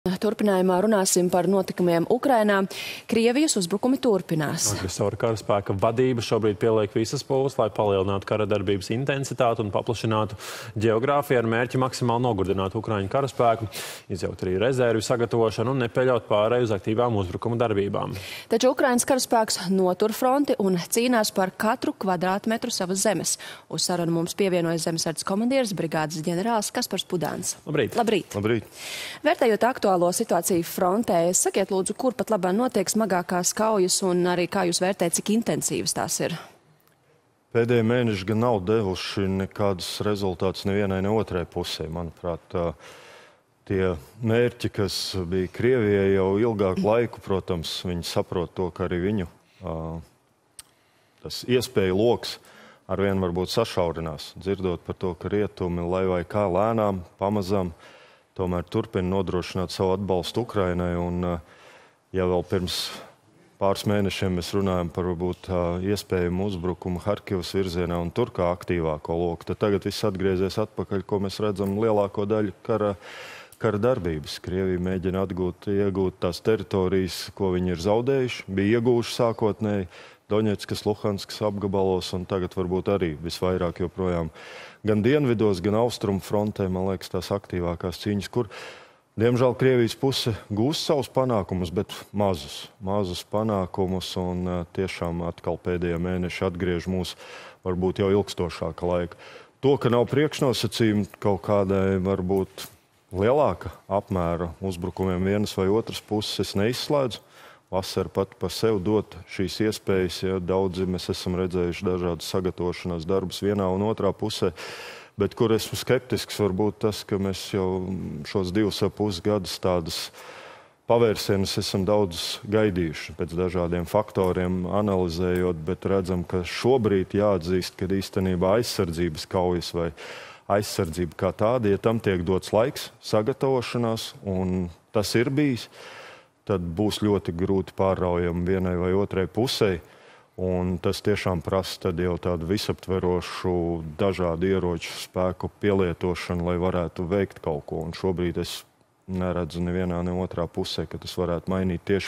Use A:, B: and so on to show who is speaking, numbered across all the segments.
A: Turpinājumā runāsim par notikumiem Ukrainā. Krievijas uzbrukumi turpinās.
B: Agresora karaspēka vadība šobrīd pieliek visas pūles, lai palielinātu kara darbības intensitāti un paplašinātu ģeogrāfiju ar mērķi maksimāli nogurdināt Ukraiņu karaspēku, izjaukt arī rezervju sagatavošanu un nepieļaut pārēju uz aktīvām uzbrukuma darbībām.
A: Taču Ukrainas karaspēks notur fronti un cīnās par katru kvadrātmetru savas zemes. Uz sarunu mums pievienojas zemesardzes komandieris, brigādes ģenerālis Kaspars Pudāns.
B: Labrīt!
A: Labrīt!
C: Labrīt!
A: Vērtējot aktuālo situāciju frontē, sakiet lūdzu, kur pat labāk notiek smagākās kaujas un arī kā jūs vērtējat, cik intensīvas tās ir?
C: Pēdējie mēneši gan nav devuši nekādus rezultātus nevienai, ne otrai pusē. Manuprāt, tie mērķi, kas bija Krievijai jau ilgāku laiku, protams, viņi saprot to, ka arī viņu tas iespēju loks arvien varbūt sašaurinās. Dzirdot par to, ka rietumi, lai vai kā lēnām, pamazām, tomēr turpina nodrošināt savu atbalstu Ukrainai. Un, ja vēl pirms pāris mēnešiem mēs runājam par varbūt iespējamu uzbrukumu Harkivas virzienā un tur kā aktīvāko loku, tad tagad viss atgriezies atpakaļ, ko mēs redzam lielāko daļu kara darbības. Krievija mēģina iegūt tās teritorijas, ko viņi ir zaudējuši, bija iegūši sākotnēji Doņetskas, Luhanskas apgabalos un tagad varbūt arī visvairāk joprojām gan dienvidos, gan austrumu frontē, man liekas, tās aktīvākās cīņas, kur, diemžēl, Krievijas puse gūst savus panākumus, bet mazus panākumus, un tiešām atkal pēdējie mēneši atgriež mūs varbūt jau ilgstošāka laika. To, ka nav priekšnosacījumi kaut kādai varbūt lielāka apmēra uzbrukumiem vienas vai otras puses, es neizslēdzu. Vasara pat par sevi dot šīs iespējas, ja daudzi mēs esam redzējuši dažādas sagatavošanās darbus vienā un otrā pusē, bet kur esmu skeptisks, varbūt tas, ka mēs jau šos 2,5 gadus tādas pavērsienus esam daudz gaidījuši pēc dažādiem faktoriem, analizējot, bet redzam, ka šobrīd jāatzīst, ka īstenībā aizsardzības kaujas vai aizsardzība kā tāda, ja tam tiek dots laiks, sagatavošanās, un tas ir bijis, tad būs ļoti grūti pāraujami vienai vai otrai pusē. Un tas tiešām prasa tad jau tādu visaptverošu dažādu ieroču spēku pielietošanu, lai varētu veikt kaut ko. Un šobrīd es neredzu nevienā, ne otrā pusē, ka tas varētu mainīt tieši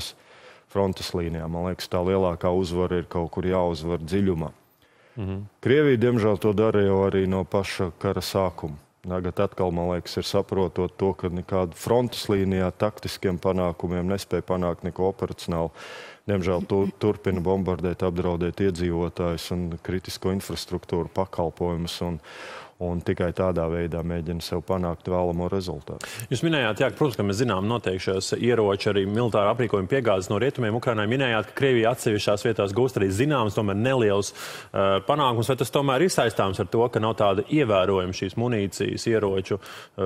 C: frontes līnijā. Man liekas, tā lielākā uzvara ir kaut kur jāuzvar dziļumā. Krievija, diemžēl, to dara jau arī no paša kara sākuma. Tagad atkal, man liekas, ir saprotot to, ka nekādu frontes līnijā taktiskiem panākumiem nespēja panākt neko operacionāli. Diemžēl turpina bombardēt, apdraudēt iedzīvotājus un kritisko infrastruktūru pakalpojumus un tikai tādā veidā mēģina sev panākt vēlamo rezultātu.
B: Jūs minējāt, jā, protams, ka mēs zinām noteikti šos ieroči, arī militāra aprīkojuma piegādes no rietumiem Ukrainai. Minējāt, ka Krievija atsevišķās vietās gūst arī zināms, tomēr neliels panākums, vai tas tomēr ir saistāms ar to, ka nav tāda ievērojama šīs munīcijas ieroču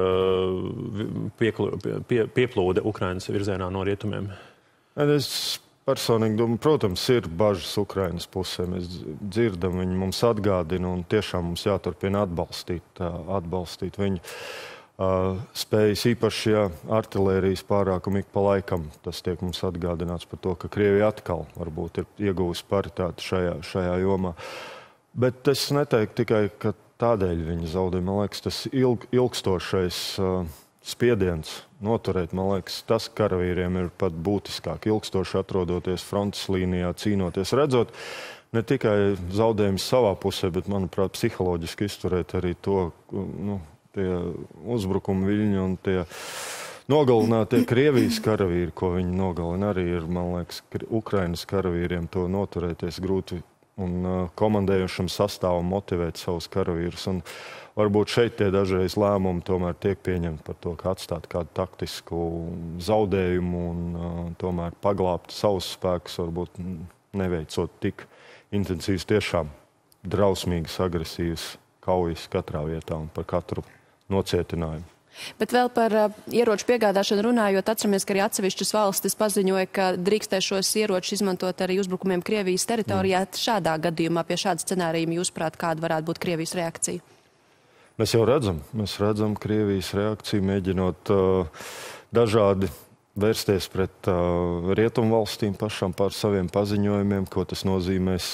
B: pieplūde Ukrainas virzienā no rietumiem?
C: Es personīgi domāju, protams, ir bažas Ukrainas pusē. Mēs dzirdam, viņi mums atgādina un tiešām mums jāturpina atbalstīt viņu spējas, īpaši, ja artilērijas pārākumu ik pa laikam. Tas tiek mums atgādināts par to, ka Krievija atkal varbūt ir ieguvusi paritāti šajā jomā. Bet es neteiktu tikai, ka tādēļ viņi zaudē. Man liekas, tas ilgstošais spiediens noturēt, man liekas, tas karavīriem ir pat būtiskāk. Ilgstoši atrodoties frontes līnijā, cīnoties, redzot ne tikai zaudējumus savā pusē, bet, manuprāt, psiholoģiski izturēt arī to, tie uzbrukuma viļņi un tie nogalinātie Krievijas karavīri, ko viņi nogalina, arī ir, man liekas, Ukrainas karavīriem to noturēties grūti un komandējušam sastāvam motivēt savus karavīrus. Un varbūt šeit tie dažreiz lēmumi tomēr tiek pieņemti par to, ka atstāt kādu taktisku zaudējumu un tomēr paglābt savus spēkus, varbūt neveicot tik intensīvas, tiešām drausmīgas, agresīvas kaujas katrā vietā un par katru nocietinājumu.
A: Bet vēl par ieroču piegādāšanu runājot, atceramies, ka arī atsevišķas valstis paziņoja, ka drīkstē šos ieročus izmantot arī uzbrukumiem Krievijas teritorijā. Šādā gadījumā pie šāda scenārija, jūsuprāt, kāda varētu būt Krievijas reakcija?
C: Mēs jau redzam Krievijas reakciju, mēģinot dažādi vērsties pret rietumvalstīm pašām par saviem paziņojumiem, ko tas nozīmēs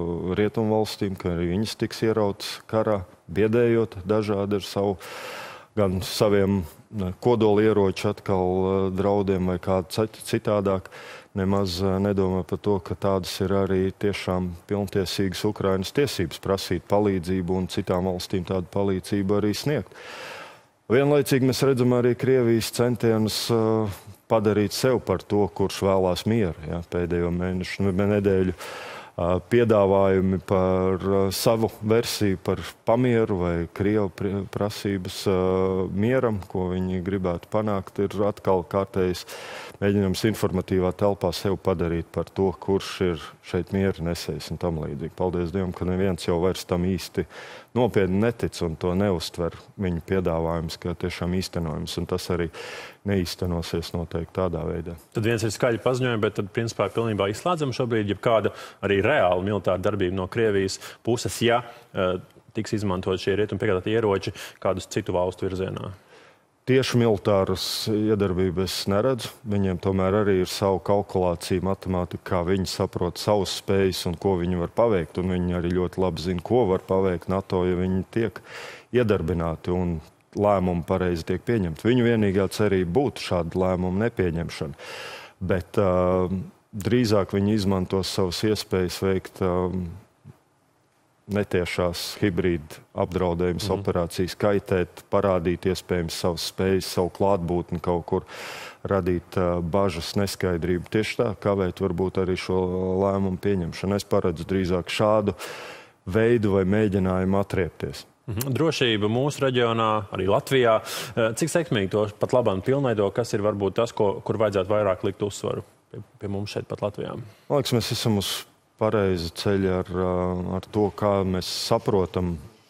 C: rietumvalstīm, ka arī viņas tiks ierautas karā, biedējot dažādi ar savu gan saviem kodolieroču atkal draudiem vai kādu citādāk. Nemaz nedomā par to, ka tādas ir arī tiešām pilntiesīgas Ukrainas tiesības prasīt palīdzību un citām valstīm tādu palīdzību arī sniegt. Vienlaicīgi mēs redzam arī Krievijas centienus padarīt sev par to, kurš vēlās mieru. Ja, pēdējo mēnešu, nedēļu piedāvājumi par savu versiju par pamieru vai Krievu prasības mieram, ko viņi gribētu panākt, ir atkal kārtējs mēģinājums informatīvā telpā sev padarīt par to, kurš ir šeit miera nesējs un tam līdzīgi. Paldies Dievam, ka neviens jau vairs tam īsti nopietni netic un to neuztver viņu piedāvājums, ka tiešām īstenojums, un tas arī neīstenosies noteikti tādā veidā.
B: Tad viens ir skaļi paziņojumi, bet tad principā pilnībā izslēdzam šobrīd, ja kāda arī reāla militāra darbība no Krievijas puses, ja tiks izmantot šie rietumu piegādātie ieroči kādus citu valstu virzienā.
C: Tieši militāras iedarbības neredzu. Viņiem tomēr arī ir savu kalkulāciju, matemātika, kā viņi saprot savus spējas un ko viņi var paveikt. Un viņi arī ļoti labi zina, ko var paveikt NATO, ja viņi tiek iedarbināti un lēmumi pareizi tiek pieņemti. Viņu vienīgā cerība būtu šāda lēmuma nepieņemšana. Bet drīzāk viņi izmantos savas iespējas veikt netiešās hibrīda apdraudējumas operācijas, kaitēt, parādīt iespējams savas spējas, savu klātbūtni kaut kur, radīt bažas, neskaidrību. Tieši tā, kavēt varbūt arī šo lēmumu pieņemšanu. Es paredzu drīzāk šādu veidu vai mēģinājumu atriepties.
B: Drošība mūsu reģionā, arī Latvijā. Cik sekmīgi to pat labāk pilnveido, kas ir varbūt tas, kur vajadzētu vairāk likt uzsvaru pie mums šeit pat Latvijā?
C: Man liekas, mēs esam uz pareizi ceļi ar to, kā mēs saprotam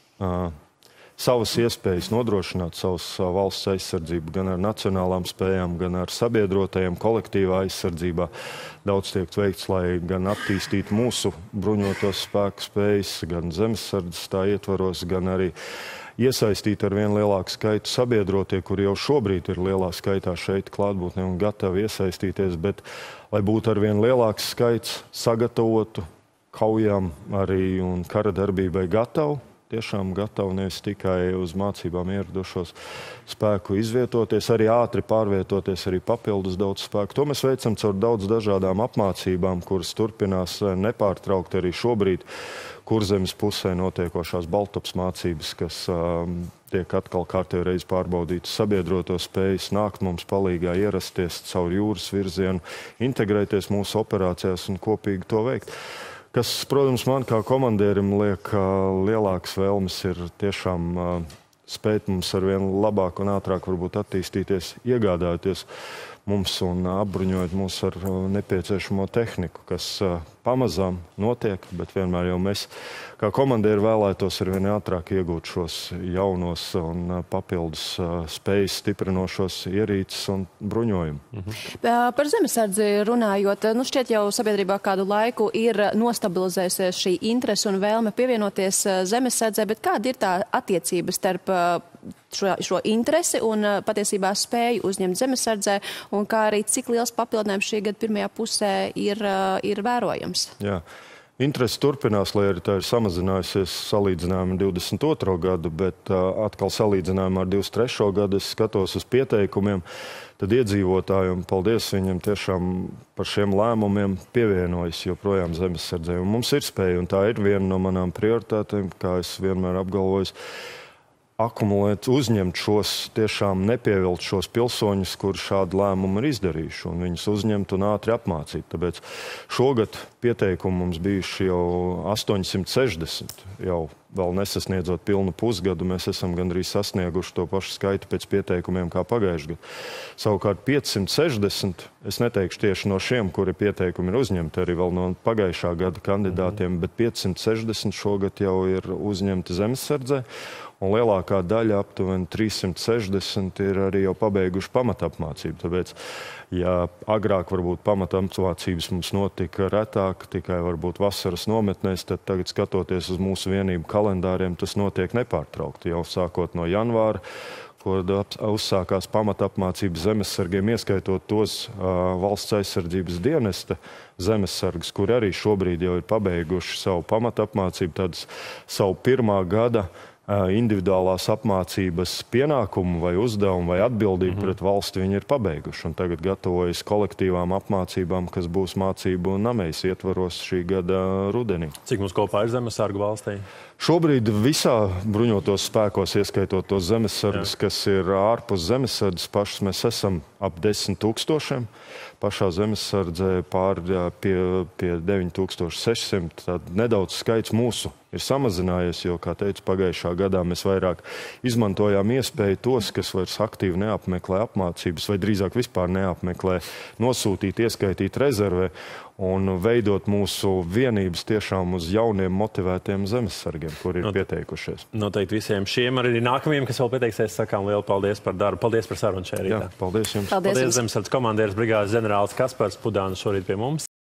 C: savas iespējas nodrošināt savas valsts aizsardzību gan ar nacionālām spējām, gan ar sabiedrotajiem kolektīvā aizsardzībā. Daudz tiek veikts, lai gan attīstītu mūsu bruņotos spēku spējas, gan zemesardzes tā ietvaros, gan arī iesaistīt ar vien lielāku skaitu sabiedrotie, kuri jau šobrīd ir lielā skaitā šeit klātbūtnē un gatavi iesaistīties, bet lai būtu ar vien lielāks skaits sagatavotu kaujām arī un kara darbībai gatavu, tiešām gatavu nevis tikai uz mācībām ieradušos spēku izvietoties, arī ātri pārvietoties, arī papildus daudz spēku. To mēs veicam caur daudz dažādām apmācībām, kuras turpinās nepārtraukti arī šobrīd Kurzemes pusē notiekošās Baltops mācības, kas tiek atkal kārtējo reizi pārbaudītas sabiedroto spējas, nākt mums palīgā, ierasties caur jūras virzienu, integrēties mūsu operācijās un kopīgi to veikt. Kas, protams, man kā komandierim liek lielākas vēlmes ir tiešām spēt mums ar vien labāk un ātrāk varbūt attīstīties, iegādāties mums un apbruņojot mūs ar nepieciešamo tehniku, kas pamazām notiek, bet vienmēr jau mēs kā komandieri vēlētos ar vien ātrāk iegūt šos jaunos un papildus spējas stiprinošos ierīces un bruņojumu.
A: Par zemesardzi runājot, šķiet jau sabiedrībā kādu laiku ir nostabilizējusies šī interese un vēlme pievienoties zemesardzē, bet kāda ir tā attiecība starp šo interesi un patiesībā spēju uzņemt zemesardzē, un kā arī cik liels papildinājums šī gada pirmajā pusē ir vērojams?
C: Jā. Interesi turpinās, lai arī tā ir samazinājusies salīdzinājumā ar 22. gadu, bet atkal salīdzinājumā ar 23. gadu es skatos uz pieteikumiem, tad iedzīvotāji, un paldies viņiem tiešām par šiem lēmumiem, pievienojas joprojām zemesardzē. Un mums ir spēja, un tā ir viena no manām prioritātēm, kā es vienmēr apgalvoju, akumulēt, uzņemt šos, tiešām nepievilt šos pilsoņus, kuri šādu lēmumu ir izdarījuši, un viņus uzņemt un ātri apmācīt. Tāpēc šogad pieteikumu mums bijuši jau 860, jau vēl nesasniedzot pilnu pusgadu, mēs esam gandrīz sasnieguši to pašu skaitu pēc pieteikumiem kā pagājušajā gadā. Savukārt 560, es neteikšu tieši no šiem, kuri pieteikumi ir uzņemti, arī vēl no pagājušā gada kandidātiem, bet 560 šogad jau ir uzņemti zemesardzē. Un lielākā daļa, aptuveni 360, ir arī jau pabeiguši pamatapmācību. Tāpēc, ja agrāk varbūt pamatapmācības mums notika retāk, tikai varbūt vasaras nometnēs, tad tagad skatoties uz mūsu vienību kalendāriem, tas notiek nepārtraukti. Jau sākot no janvāra, kad uzsākās pamatapmācības zemesargiem, ieskaitot tos valsts aizsardzības dienesta zemesargus, kuri arī šobrīd jau ir pabeiguši savu pamatapmācību, tādas savu pirmā gada individuālās apmācības pienākumu vai uzdevumu vai atbildību pret valsti viņi ir pabeiguši. Un tagad gatavojas kolektīvām apmācībām, kas būs mācību namejas ietvaros šī gada rudenī.
B: Cik mums kopā ir zemesargu valstī?
C: Šobrīd visā bruņotos spēkos, ieskaitot tos zemesargus, kas ir ārpus zemesardzes pašas, mēs esam ap 10 000. Pašā zemesardzē pie 9600. Tad nedaudz skaits mūsu ir samazinājies, jo, kā teicu, pagājušā gadā mēs vairāk izmantojām iespēju tos, kas vairs aktīvi neapmeklē apmācības, vai drīzāk vispār neapmeklē, nosūtīt, ieskaitīt rezervē un veidot mūsu vienības tiešām uz jauniem motivētiem zemesargiem, kuri ir pieteikušies.
B: Noteikti visiem šiem arī nākamajiem, kas vēl pieteiksies, sakām lielu paldies par darbu. Paldies par sarunu šeit.
C: Jā, paldies jums.
B: Paldies Zemesardzes komandieris brigādes ģenerālis Kaspars Pudāns šorīt pie mums.